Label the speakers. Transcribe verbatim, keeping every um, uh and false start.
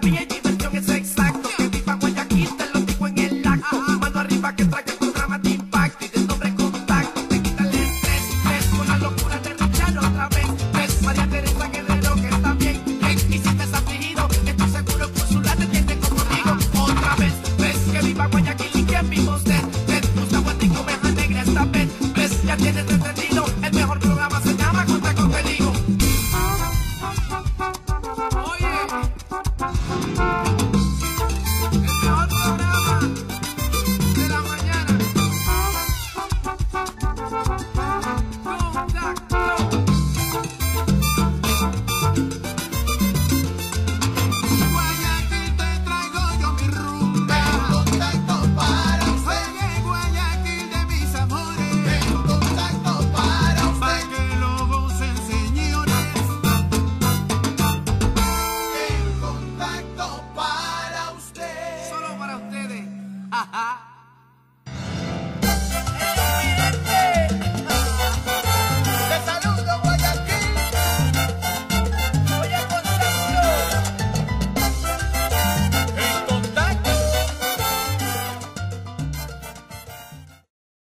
Speaker 1: mía y diversión es exacto. Que viva Guayaquil, te lo digo en el acto. Mano arriba que trae el programa de impacto y del nombre contacto. Te quita el estrés, ves con la locura de Richard otra vez. Ves María Teresa Guerrero que está bien. Hey, y si estás afligido, estoy seguro que su lado entiende como digo. Otra vez, ves que viva Guayaquil y que viva usted. Ves, Gustavo Antico, Oveja Negra esta vez. Ves, ya tienes entendido, el mejor programa se llama Cuenta Conmigo. Oye, el mejor programa de la mañana. Contacto.
Speaker 2: Guayaquil te traigo yo mi rumba. Contacto para usted. Oye, Guayaquil de mis amores. Contacto para usted. Pa' que lo gocen, señores. El contacto para usted.
Speaker 1: Solo para ustedes. Ajá.